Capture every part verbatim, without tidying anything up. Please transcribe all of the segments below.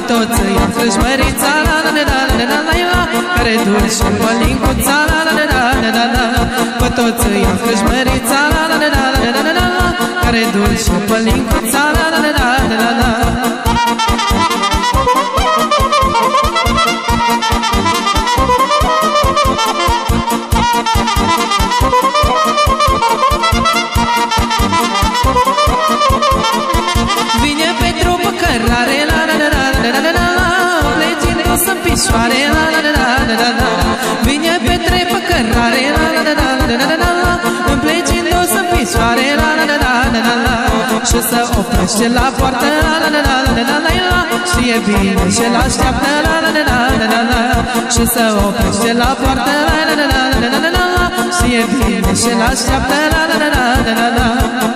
toți îi am crâșmărița, la la la la la la la, care dulce mălincuța, la la la la la la. Pe toți îi am crâșmărița, la la la la la la la, care dulce mălincuța, la la la la la la. Vine Petru pe cărare, la la la la la la la, plecind o să-mi pișoare, la la la la la la. Vine Petru pe cărare, la la la la la la la, îmi plecind o să-mi pișoare, la la la la la la. Și să oprește la poartă, la la la la la la la, știe bine și l-așteaptă, la la la la la la. Și să oprește la poartă, la la la la la la la, știe bine și l-așteaptă, la la la la la la.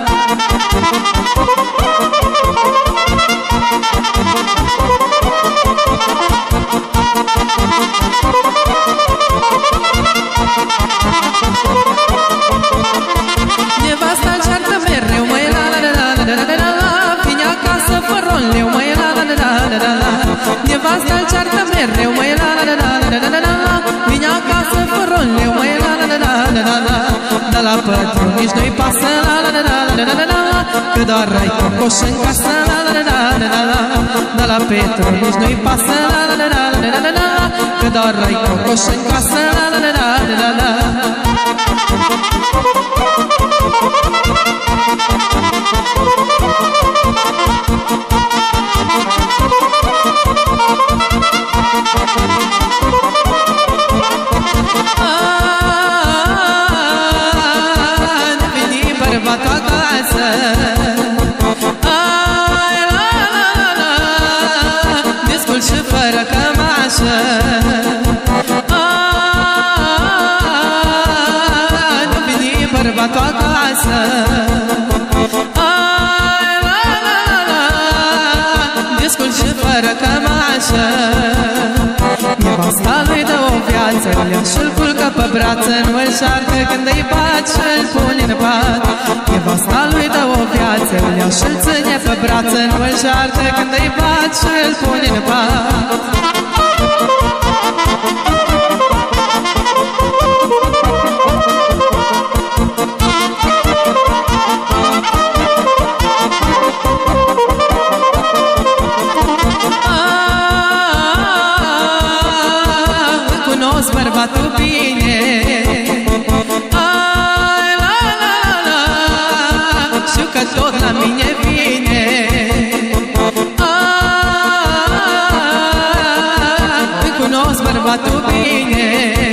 Nevasta încearcă mereu, măi, la la la la la la la la, vine acasă fără un leu, măi, la la la la la la. Nevasta încearcă mereu, măi, la la la la la la la, vine acasă fără un leu, măi, la la la la la la. De la pătru nici nu-i pasă, la la la la la la la la, că doar ai cocoș în casă, la la la la la la. De la Petru nici nu-i pasă, la la la la la la la, că doar ai cocoș în casă, la la la la la la. Ne veni bărbatul acasă, ai la la la la, descul și fără cămașă. Ne veni bărbatul acasă, ai la la la la, descul și fără cămașă. Nevasta lui dă o viață, ea și-l culcă pe brață, nu îl șarcă când îi bat și-l pune în pat. Nevasta lui dă o viață, ea și-l ține pe brață, nu îl șarcă când îi bat și-l pune în pat. Bărbatul bine, ai la la la, știu că tot la mine vine. Îi cunosc bărbatul bine,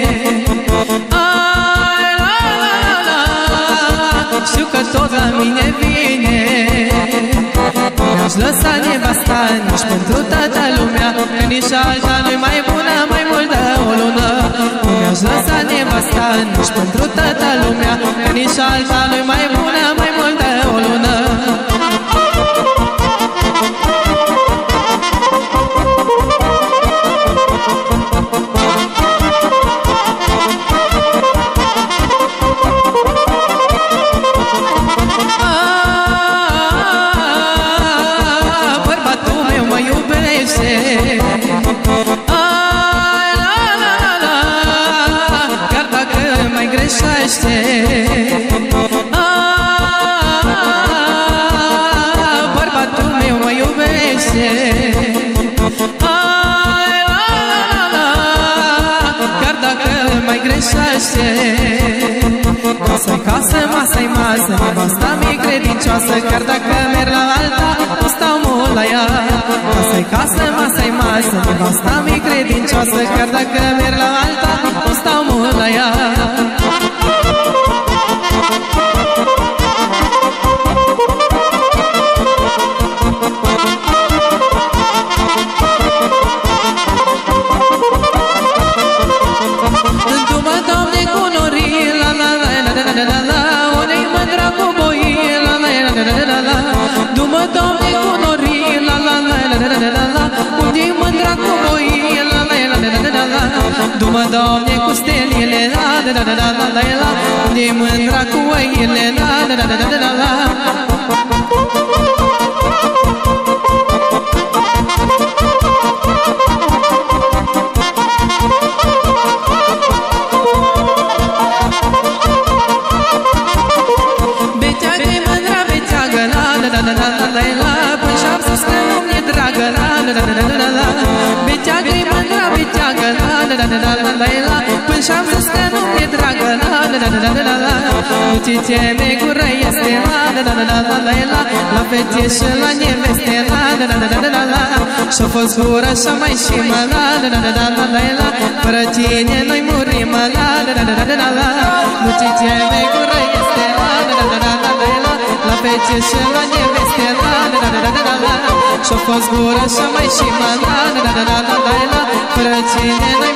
ai la la la, știu că tot la mine vine. Mi-aș lăsa nevasta nici pentru toată lumea, că nici alta nu-i mai bună, mai mult de o lună. Nu mi-aș lăsa nevasta nici pentru toată lumea, că nici alta nu-i mai bună, mai mult de o lună. Ai la la la, chiar dacă mai greșește. Bărbatul meu mă iubește. Ai la la la, chiar dacă mai greșește. Casa-i casă, masa-i masă, nevasta mi-e credincioasă, chiar dacă merg la alta, nu stau mult la ea. Casa-i casă, masa-i masă, nevasta mi-e credincioasă, chiar dacă merg la alta, nu stau mult la ea. Du-mă, Doamne, cu norii, la la la la la la la la, unei mândra cu boii, la la la la la la la. Du-mă, Doamne, cu norii, la la la la la la la la, unei mândra cu boii, la la la la la la la. Du-mă, Doamne, cu stelile, la la la la la la la, unei mândra cu oile, la la la la la la la. la. Biteagă-i mândra, biteagă, la la la la la la la. Până și-am zis că nu mi-e dragă, la la la la la la. Uite ce mi-e gură este, la la la la la la la. La fete și la neveste, la la la la la la. Și-a fost gura și mai și mă, la la la la la la la. Fără tine noi murim, la la la la la la. Uite ce mi-e gură este, la la la la la la. La fete și la neveste, la la la la la la. Și-a fost gura și mai și mă, la la la la la la. Fără tine noi